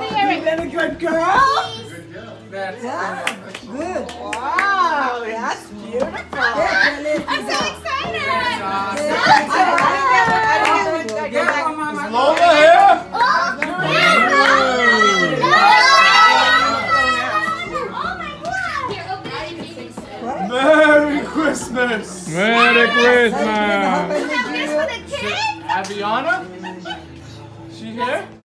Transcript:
You've been a good girl. That's Good. Wow, that's beautiful. I'm so excited. Is Lola here? Oh my God. Merry Christmas. Merry Christmas. Have this for the kids? Aviana? She here?